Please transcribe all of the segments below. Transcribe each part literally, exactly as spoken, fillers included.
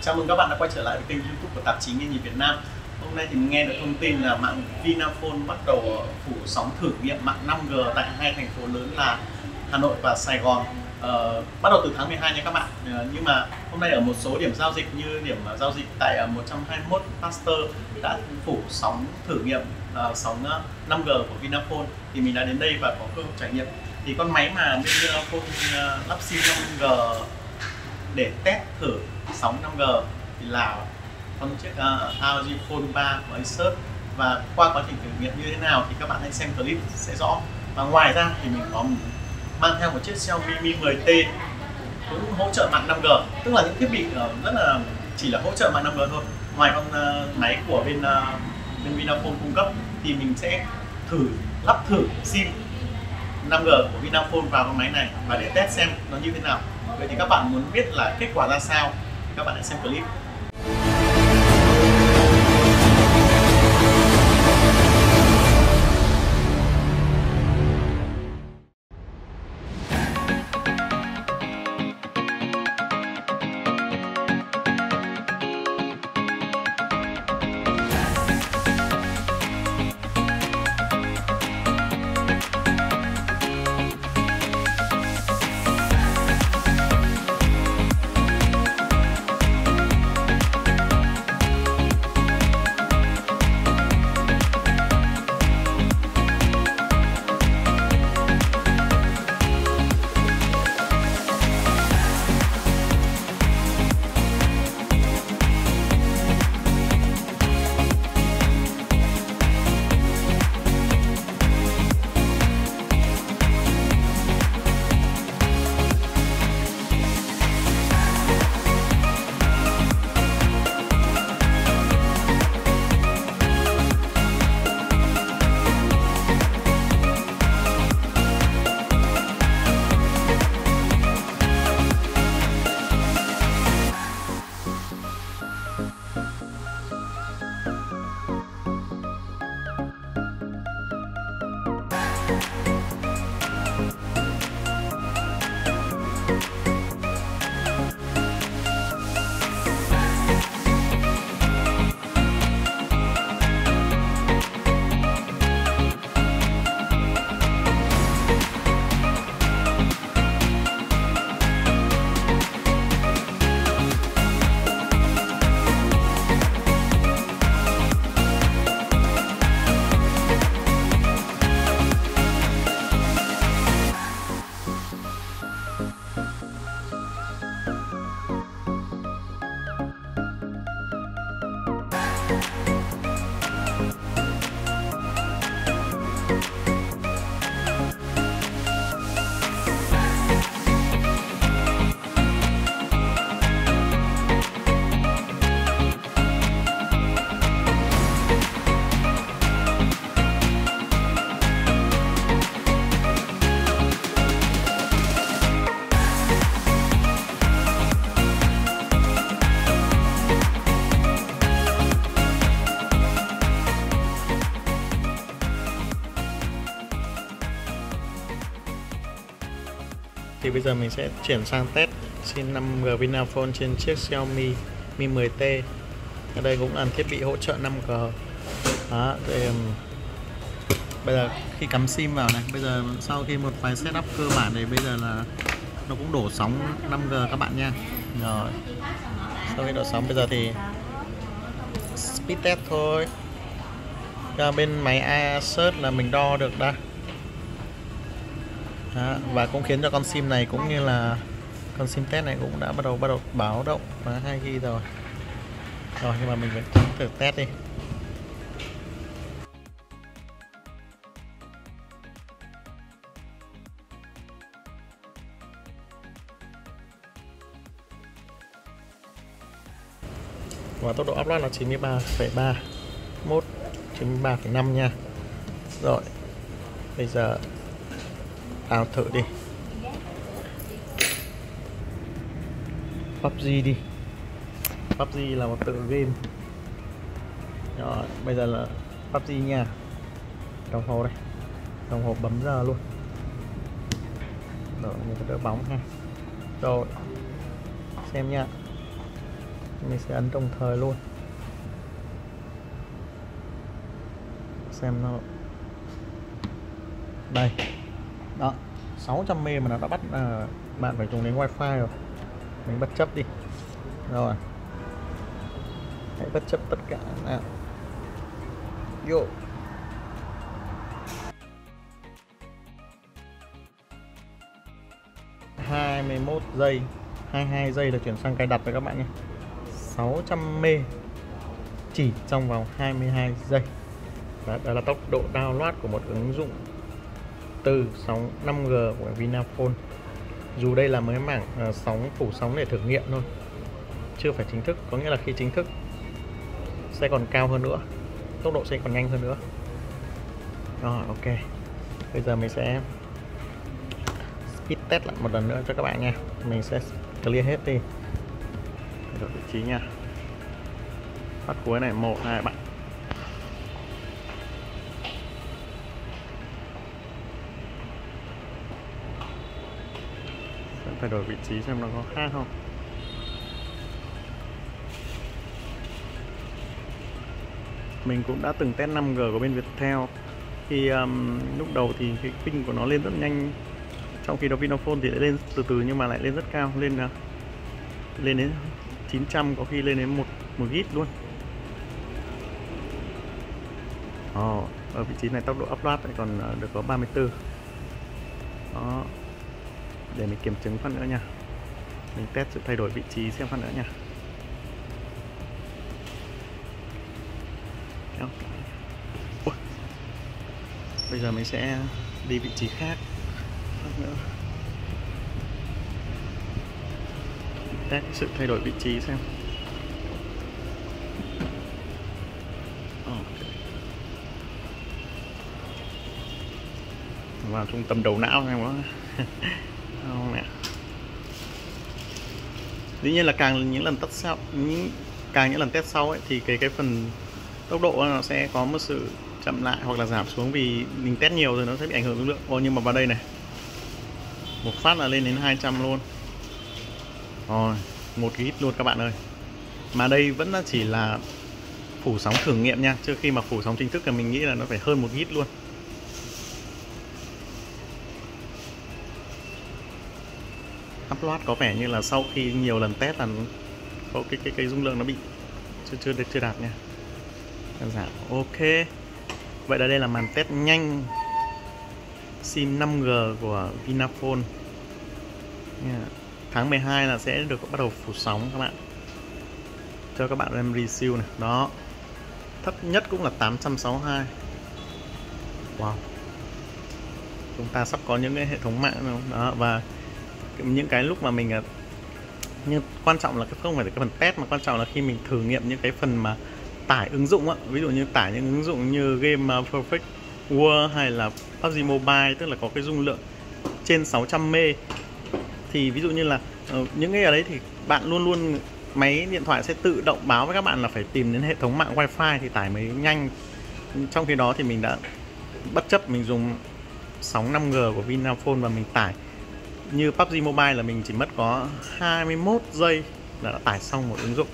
Chào mừng các bạn đã quay trở lại với kênh YouTube của tạp chí Nghe Nhìn Việt Nam. Hôm nay thì mình nghe được thông tin là mạng Vinaphone bắt đầu phủ sóng thử nghiệm mạng năm G tại hai thành phố lớn là Hà Nội và Sài Gòn. Ờ, bắt đầu từ tháng mười hai nha các bạn. Ờ, nhưng mà hôm nay ở một số điểm giao dịch như điểm giao dịch tại một trăm hai mươi mốt Pasteur đã phủ sóng thử nghiệm uh, sóng năm G của Vinaphone. Thì mình đã đến đây và có cơ hội trải nghiệm. Thì con máy mà bên Vinaphone uh, lắp sim năm G để test thử sóng năm G thì là con chiếc uh, a o giê Phone ba của Asus, và qua quá trình thử nghiệm như thế nào thì các bạn hãy xem clip sẽ rõ. Và ngoài ra thì mình có mang theo một chiếc Xiaomi Mi mười T cũng hỗ trợ mạng năm G, tức là những thiết bị uh, rất là chỉ là hỗ trợ mạng năm G thôi. Ngoài con uh, máy của bên uh, bên Vinaphone cung cấp thì mình sẽ thử lắp thử sim năm G của Vinaphone vào con máy này và để test xem nó như thế nào. Vậy thì các bạn muốn biết là kết quả ra sao thì các bạn hãy xem clip. Thì bây giờ mình sẽ chuyển sang test sim năm G Vinaphone trên chiếc Xiaomi Mi mười T. Ở đây cũng là thiết bị hỗ trợ năm G. Đó, thì, um, bây giờ khi cắm sim vào này, bây giờ sau khi một vài setup cơ bản thì bây giờ là nó cũng đổ sóng năm G các bạn nha. Rồi, sau khi đổ sóng bây giờ thì speed test thôi. Và bên máy Asus là mình đo được đây. Đó, và cũng khiến cho con sim này cũng như là con sim test này cũng đã bắt đầu bắt đầu báo động và hai gi rồi. Rồi, nhưng mà mình vẫn thử test đi. Và tốc độ upload là chín mươi ba phẩy ba mốt, chín mươi ba phẩy năm nha. Rồi, bây giờ vào thử đi. pê u bê giê đi. pê u bê giê là một tựa game. Rồi, bây giờ là pê u bê giê nha. Đồng hồ đây. Đồng hồ bấm giờ luôn. Rồi, mình có đỡ bóng ha. Rồi, xem nha. mình sẽ ấn đồng thời luôn xem nó đây đó, sáu trăm mê mà nó đã bắt à, bạn phải dùng đến wifi rồi. Mình bất chấp đi rồi, hãy bất chấp tất cả nào. Vô hai mươi mốt giây, hai mươi hai giây là chuyển sang cài đặt rồi các bạn nhé. Sáu trăm mê chỉ trong vòng hai mươi hai giây. Đó, đó là tốc độ download của một ứng dụng từ sóng năm G của Vinaphone. Dù đây là mới mảng uh, sóng phủ sóng để thử nghiệm thôi, chưa phải chính thức. Có nghĩa là khi chính thức sẽ còn cao hơn nữa, tốc độ sẽ còn nhanh hơn nữa. Rồi, ok. Bây giờ mình sẽ speed test lại một lần nữa cho các bạn nha. Mình sẽ clear hết đi. Đổi vị trí nha. Phát cuối này, một, hai, ba. Phải đổi vị trí xem nó có khác không. Mình cũng đã từng test năm G của bên Viettel. Khi um, lúc đầu thì cái ping của nó lên rất nhanh, trong khi đó Vinaphone thì lại lên từ từ nhưng mà lại lên rất cao, lên uh, lên đến chín trăm, có khi lên đến một một gig luôn. Oh, ở vị trí này tốc độ upload lại còn uh, được có ba mươi tư. Đó. Để mình kiểm chứng phát nữa nha. Mình test sự thay đổi vị trí xem phát nữa nha. Ôi. Bây giờ mình sẽ đi vị trí khác phát nữa. Test sự thay đổi vị trí xem. Vào trung tâm đầu não xem có không nè. Dĩ nhiên là càng những lần test sau, những càng những lần test sau ấy, thì cái cái phần tốc độ nó sẽ có một sự chậm lại hoặc là giảm xuống vì mình test nhiều rồi nó sẽ bị ảnh hưởng dung lượng. Ô, nhưng mà vào đây này, một phát là lên đến hai trăm luôn. Rồi, một gig luôn các bạn ơi. Mà đây vẫn là chỉ là phủ sóng thử nghiệm nha, trước khi mà phủ sóng chính thức thì mình nghĩ là nó phải hơn một gig luôn. Upload có vẻ như là sau khi nhiều lần test là có cái cái cái dung lượng nó bị chưa chưa chưa đạt nha. Đơn giản. Ok. Vậy là đây là màn test nhanh sim năm G của Vinaphone. Yeah. Tháng mười hai là sẽ được bắt đầu phủ sóng các bạn. Cho các bạn em review này. Đó. Thấp nhất cũng là tám trăm sáu mươi hai. Wow. Chúng ta sắp có những cái hệ thống mạng rồi. Đó, và những cái lúc mà mình nhưng quan trọng là không phải là cái phần test, mà quan trọng là khi mình thử nghiệm những cái phần mà tải ứng dụng á, ví dụ như tải những ứng dụng như Game Perfect World hay là pê u bê giê Mobile, tức là có cái dung lượng trên sáu trăm mê, thì ví dụ như là uh, những cái ở đấy thì bạn luôn luôn máy điện thoại sẽ tự động báo với các bạn là phải tìm đến hệ thống mạng wifi thì tải mới nhanh. Trong khi đó thì mình đã bất chấp mình dùng sóng năm G của Vinaphone và mình tải như pê u bê giê Mobile là mình chỉ mất có hai mươi mốt giây là đã tải xong một ứng dụng.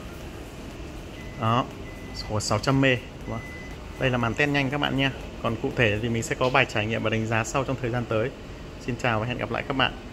Đó, của sáu trăm mê. Đây là màn test nhanh các bạn nha. Còn cụ thể thì mình sẽ có bài trải nghiệm và đánh giá sau trong thời gian tới. Xin chào và hẹn gặp lại các bạn.